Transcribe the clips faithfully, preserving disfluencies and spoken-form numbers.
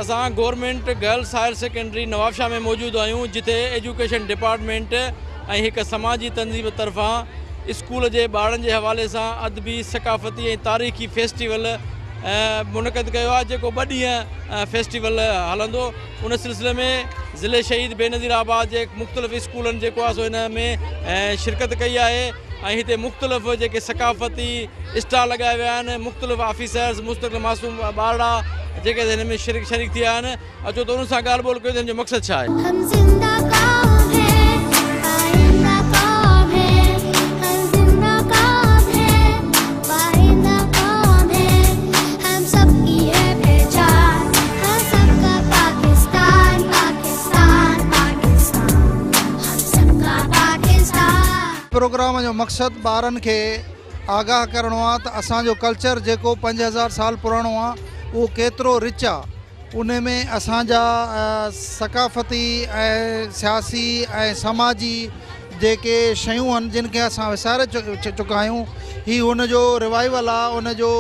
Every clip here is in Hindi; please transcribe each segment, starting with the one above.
असां government girls higher secondary Nawabshah में मौजूदु आहियूं, जिथे एजुकेशन डिपार्टमेंट ऐं हिकु समाजी तंज़ीम तरफ़ां स्कूल जे ॿारनि जे हवाले सां अदबी सकाफ़ती ऐं तारीख़ी फेस्टिवल मुनक़द कयो आहे, जेको ॿ ॾींहं फेस्टिवल हलंदो। उन सिलसिले में ज़िले शहीद बेनज़ीर आबाद जे मुख़्तलिफ़ स्कूलनि जेको आहे सो हिन में शिरकत कई आहे ऐं हिते मुख़्तलिफ़ जेके सकाफ़ती स्टॉल लॻाया विया आहिनि। मुख़्तलिफ़ ऑफिसर्स मुस्तक़िल मासूम ॿारड़ा जेके हिन में शरीक शरीक थिया आहिनि। अचो त उन्हनि सां ॻाल्हि ॿोल कयो त हिन जो मक़सदु छा आहे। प्रोग्राम जो मक़सदु ॿारनि खे आगाह करणो आहे त असांजो कल्चर जेको पंज हज़ार साल पुराणो आहे उहो केतिरो रिच आहे। उन में असांजा सकाफ़ती ऐं सियासी ऐं समाजी जेके शयूं आहिनि जिन खे असां विसारे चुका आहियूं, ही हुन जो रिवाइवल आहे, उन जो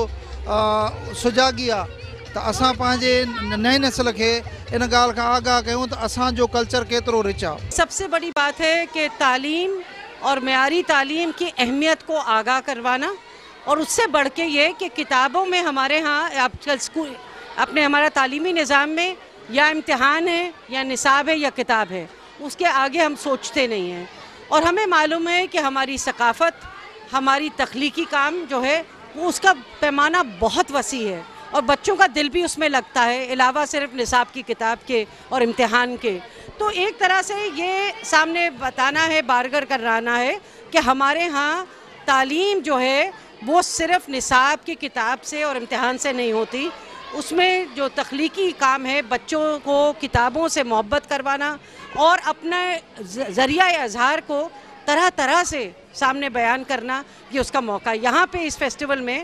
सुजागी आहे त असां पंहिंजे नई नस्ल खे इन ॻाल्हि खां आगाह कयूं त असांजो कल्चर केतिरो रिच आहे। सबसे बड़ी बात है कि तालीम और मेयारी तालीम की अहमियत को आगाह करवाना, और उससे बढ़ के ये कि किताबों में हमारे यहाँ आजकल स्कूल अपने हमारा तालीमी निज़ाम में या इम्तिहान है या निसाब है या किताब है, उसके आगे हम सोचते नहीं हैं। और हमें मालूम है कि हमारी सकाफ़त, हमारी तख्लीकी काम जो है वो उसका पैमाना बहुत वसी है और बच्चों का दिल भी उसमें लगता है, अलावा सिर्फ निसाब की किताब के और इम्तिहान के। तो एक तरह से ये सामने बताना है, बारगर कराना है कि हमारे यहाँ तालीम जो है वो सिर्फ निसाब की किताब से और इम्तिहान से नहीं होती। उसमें जो तख्लीकी काम है, बच्चों को किताबों से मोहब्बत करवाना और अपने ज़रिया इज़हार को तरह तरह से सामने बयान करना, ये उसका मौका है। यहाँ पे इस फेस्टिवल में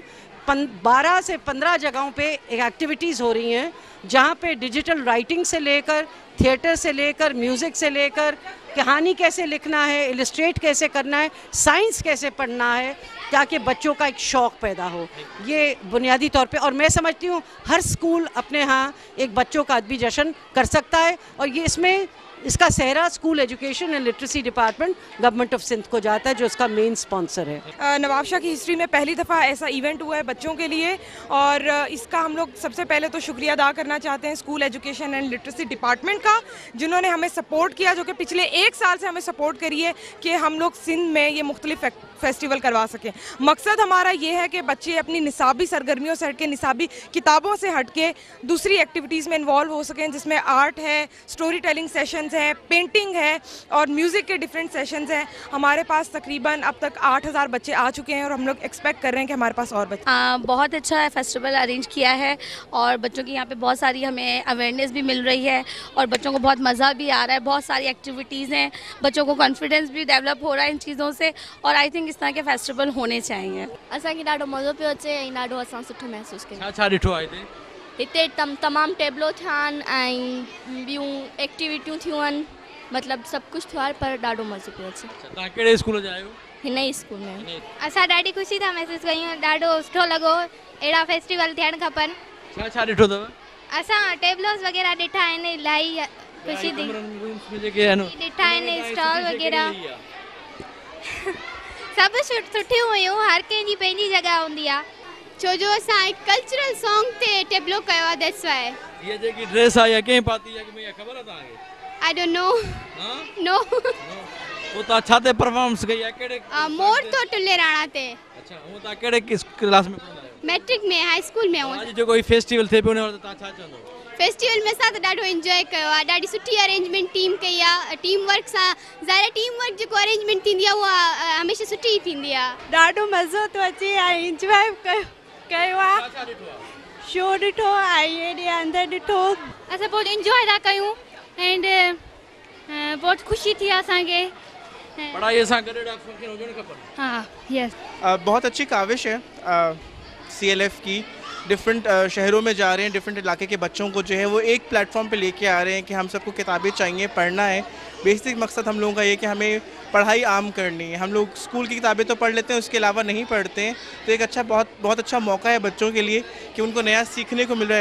बारह से पंद्रह जगहों पे एक्टिविटीज़ हो रही हैं, जहाँ पे डिजिटल राइटिंग से लेकर थिएटर से लेकर म्यूज़िक से लेकर कहानी कैसे लिखना है, इलस्ट्रेट कैसे करना है, साइंस कैसे पढ़ना है, ताकि बच्चों का एक शौक़ पैदा हो। ये बुनियादी तौर पे, और मैं समझती हूँ हर स्कूल अपने यहाँ एक बच्चों का अदबी जश्न कर सकता है, और ये इसमें इसका सहरा school education and literacy department government of Sindh को जाता है, जो इसका मेन स्पॉन्सर है। नवाबशाह की हिस्ट्री में पहली दफ़ा ऐसा इवेंट हुआ है बच्चों के लिए, और इसका हम लोग सबसे पहले तो शुक्रिया अदा करना चाहते हैं school education and literacy department का, जिन्होंने हमें सपोर्ट किया, जो कि पिछले एक साल से हमें सपोर्ट करी है कि हम लोग सिंध में ये मुख्तलिफ फेस्टिवल करवा सकें। मकसद हमारा ये है कि बच्चे अपनी निसाबी सरगर्मियों से हट के, निसाबी किताबों से हट के दूसरी एक्टिविटीज़ में इन्वॉल्व हो सकें, जिसमें आर्ट है, स्टोरी टेलिंग सेशंस हैं, पेंटिंग है और म्यूज़िक के डिफरेंट सेशंस हैं। हमारे पास तकरीबन अब तक आठ हज़ार बच्चे आ चुके हैं और हम लोग एक्सपेक्ट कर रहे हैं कि हमारे पास और बच्चे। आ, बहुत अच्छा है फेस्टिवल अरेंज किया है, और बच्चों की यहाँ पे बहुत सारी हमें अवेयरनेस भी मिल रही है और बच्चों को बहुत मज़ा भी आ रहा है। बहुत सारी एक्टिविटीज़ हैं, बच्चों को कॉन्फिडेंस भी डेवलप हो रहा है इन चीज़ों से, और आई थिंक इस तरह के फेस्टिवल होने चाहिए। असांखे ॾाढो मज़ो पियो अचे ऐं ॾाढो असां सुठो महसूस कयूं। छा छा ॾिठो आहे हिते? हिते तम तमामु टेबलो थिया आहिनि ऐं ॿियूं एक्टिविटियूं थियूं आहिनि, मतिलबु सभु कुझु थियो आहे, पर ॾाढो मज़ो पियो अचे। तव्हां कहिड़े स्कूल जा आहियो? हिन ई स्कूल में। असां ॾाढी ख़ुशी था महसूस कयूं, ॾाढो सुठो लॻो, अहिड़ा फेस्टिवल थियणु खपनि। छा छा ॾिठो अथव? असां टेबलोस वग़ैरह ॾिठा आहिनि, इलाही ख़ुशी थी ॾिठा आहिनि, स्टॉल वग़ैरह सभु सुठियूं हुयूं, हर कंहिंजी पंहिंजी जॻह हूंदी आहे। छो जो असां हिकु कल्चरल सॉन्ग ते टेबलो कयो आहे, दैट्स वाई। ये जेकी ड्रेस आहे या कंहिं पाती आहे, कि ख़बर आहे तव्हांखे? I don't know. नो। वो ता छा ते परफॉर्मेंस कई आहे, कहिड़े? मोर तो टुल्ले राणा ते। अच्छा, वो ता कहिड़े क्लास में पढ़ंदा आहियो? मैट्रिक में, हाई स्कूल में। आज जेको फेस्टिवल थे पियो, उन वक़्तु तव्हां छा चवंदो? फेस्टिवल में असां त ॾाढो एंजॉय कयो आहे, ॾाढी सुठी अरेंजमेंट टीम कई आहे। टीम वर्क सां ज़ाहिर टीम वर्क जेको अरेंजमेंट थींदी आहे उहा हमेशह सुठी थींदी आहे। ॾाढो मज़ो थो अचे ऐं एंजॉय कयो आहे, शो ॾिठो ऐं हेॾे अंदरि ॾिठो। असां बहुत एंजॉय था कयूं एंड बहुत खुशी थी असांखे। पढ़ाई सां गॾु फंक्शन हुजणु खपनि। हाँ, यस। बहुत अच्छी काविश है सी एल एफ की। डिफरेंट शहरों में जा रहे हैं, डिफरेंट इलाके के बच्चों को जो है वो एक प्लेटफॉर्म पे लेके आ रहे हैं कि हम सबको किताबें चाहिए, पढ़ना है। बेसिक मकसद हम लोगों का ये कि हमें पढ़ाई आम करनी है। हम लोग स्कूल की किताबें तो पढ़ लेते हैं, उसके अलावा नहीं पढ़ते हैं, तो एक अच्छा बहुत बहुत अच्छा मौका है बच्चों के लिए कि उनको नया सीखने को मिल रहा है।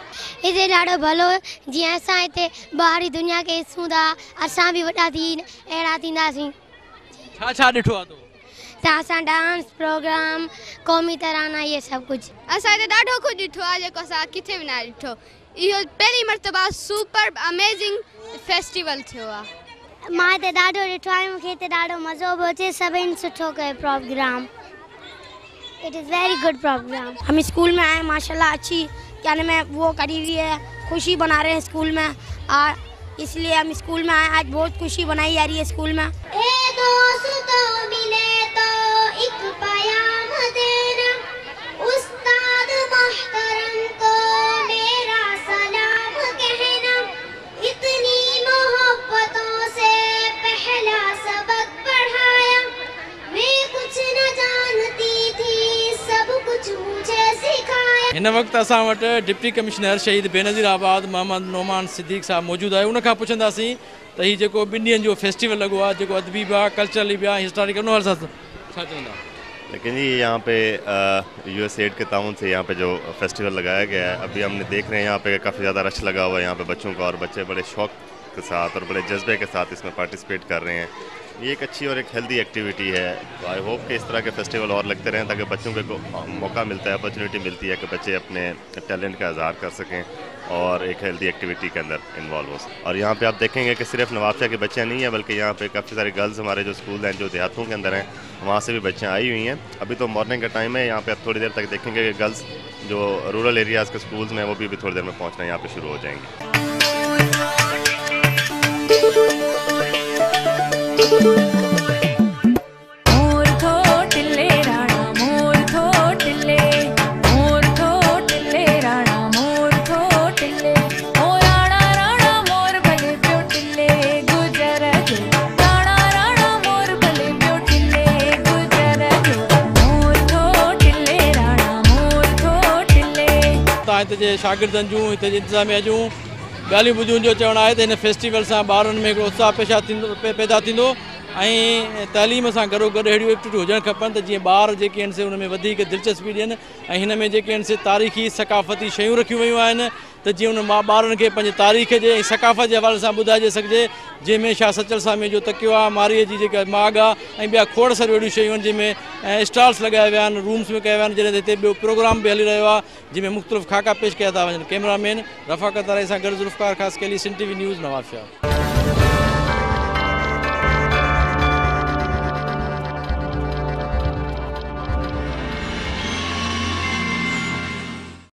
हिते ॾाढो भलो जीअं असां हिते ॿाहिरी दुनिया खे ॾिसूं था असां बि वॾा थी अहिड़ा थींदासीं। छा छा ॾिठो आहे तूं? त असां डांस प्रोग्राम क़ौमी तराना इहे सभु कुझु असां हिते ॾाढो कुझु ॾिठो आहे जेको असां किथे बि न ॾिठो। इहो पहिरीं मर्तबा सुपर अमेज़िंग फेस्टिवल थियो आहे। मां हिते ॾाढो ॾिठो आहे, मूंखे हिते ॾाढो मज़ो पियो अचे, सभिनि सुठो कयो program. It is very good program. हम स्कूल में आए माशाल्लाह, अच्छी यानी मैं वो करी हुई है, खुशी बना रहे हैं स्कूल में, और इसलिए हम स्कूल में आए। आज बहुत खुशी बनाई जा रही है स्कूल में। ए दोस्तों मिले तो एक प्याम देना, उस्ताद मोहतरम को मेरा सलाम कहना, इतनी मोहब्बतों से पहला सबक पढ़ाया, मैं कुछ न जानती थी सब कुछ मुझे सिखाया। इन वक्त असां वटि डिप्टी कमिश्नर शहीद बेनज़ीर आबाद मोहम्मद नोमान सिद्दीक़ साहब मौजूदु आहे। उनखां पुछंदासीं त हीउ जेको ॿिनि ॾींहंनि जो फेस्टिवल लॻो आहे, जेको अदबी बि आहे, कल्चरली बि आहे, हिस्टोरिकल, उन हर छा चवंदा? लेकिन जी यहाँ पे यू एस एड के ताउन से यहाँ पे जो फेस्टिवल लगाया गया है, अभी हमने देख रहे हैं यहाँ पे काफ़ी ज़्यादा रश लगा हुआ है यहाँ पे बच्चों का, और बच्चे बड़े शौक के साथ और बड़े जज्बे के साथ इसमें पार्टिसिपेट कर रहे हैं। ये एक अच्छी और एक हेल्दी एक्टिविटी है। तो आई होप कि इस तरह के फेस्टिवल और लगते रहें, ताकि बच्चों को मौका मिलता है, अपॉर्चुनिटी मिलती है कि बच्चे अपने टैलेंट का इज़हार कर सकें और एक हेल्दी एक्टिविटी के अंदर इन्वॉल्व हो सकें। और यहाँ पे आप देखेंगे कि सिर्फ नवाबशाह के बच्चे नहीं हैं, बल्कि यहाँ पे काफ़ी सारे गर्ल्स हमारे जो स्कूल हैं, जो देहातों के अंदर हैं, वहाँ से भी बच्चियाँ आई हुई हैं। अभी तो मॉर्निंग का टाइम है, यहाँ पे आप थोड़ी देर तक देखेंगे कि गर्ल्स जो रूरल एरियाज़ के स्कूल्स में, वो भी, भी थोड़ी देर में पहुँचना यहाँ पर शुरू हो जाएंगे। हिते जे शागिर्दनि जूं, हिते जे इंतिज़ामिया जूं ॻाल्हियूं ॿुधियूं, जो चवणु आहे त हिन फेस्टिवल सां ॿारनि में हिकिड़ो उत्साह पेशा थींदो पैदा थींदो ऐं तइलीम सां गॾो गॾु अहिड़ियूं एक्टिविटियूं हुजणु खपनि त जीअं ॿार जेके आहिनि से हुन में वधीक दिलचस्पी ॾियनि, ऐं हिन में जेके आहिनि से तारीख़ी सकाफ़ती शयूं रखियूं वयूं आहिनि, त जीअं हुन मां ॿारनि खे पंहिंजे तारीख़ जे ऐं सकाफ़त जे हवाले सां ॿुधाइजे सघिजे, जंहिंमें शाह सचल सामे जो तकियो आहे, मारीअ जी जेका माग आहे, ऐं ॿिया खोड़ सारियूं अहिड़ियूं शयूं आहिनि जंहिंमें स्टॉल्स लॻाया विया आहिनि, रूम्स में कया विया आहिनि, जॾहिं हिते ॿियो प्रोग्राम बि हली रहियो आहे, जंहिंमें मुख़्तलिफ़ खाका पेश कया था वञनि। कैमरामैन रफ़ाकत तारे सां गॾु Zulfiqar Khaskheli, Sindh TV news, Nawabshah.